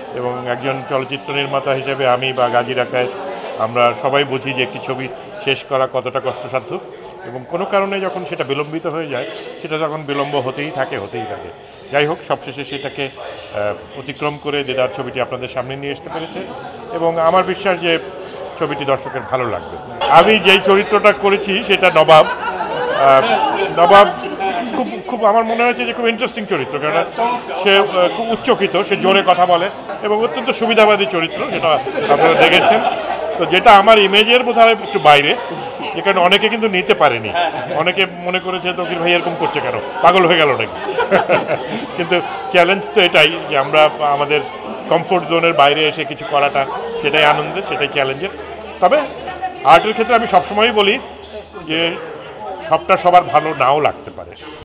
এবং একজন চলচ্চিত্র নির্মাতা হিসেবে আমি বা গাজী রাকায়েত আমরা সবাই বুঝি যে একটি ছবি শেষ করা কতটা কষ্টসাধ্য, এবং কোনো কারণে যখন সেটা বিলম্বিত হয়ে যায় সেটা তখন বিলম্ব হতেই থাকে। যাই হোক, সবশেষে সেটাকে অতিক্রম করে দেদার ছবিটি আপনাদের সামনে নিয়ে আসতে পেরেছে, এবং আমার বিশ্বাস যে ছবিটি দর্শকের ভালো লাগবে। আমি যেই চরিত্রটা করেছি সেটা নবাব। নবাব খুব আমার মনে হয়েছে যে খুব ইন্টারেস্টিং চরিত্র, কারণ সে খুব উচ্চকিত, সে জোরে কথা বলে এবং অত্যন্ত সুবিধাবাদী চরিত্র, যেটা আপনারা দেখেছেন। তো যেটা আমার ইমেজের বোধহয় একটু বাইরে, যে কারণে অনেকে কিন্তু নিতে পারেনি, অনেকে মনে করেছে তকির ভাই এরকম করছে কেন, পাগল হয়ে গেল নাকি। কিন্তু চ্যালেঞ্জ তো এটাই যে আমরা আমাদের কমফোর্ট জোনের বাইরে এসে কিছু করাটা, সেটাই আনন্দের, সেটাই চ্যালেঞ্জের। তবে আর্টের ক্ষেত্রে আমি সবসময়ই বলি যে সবটা সবার ভালো নাও লাগতে পারে।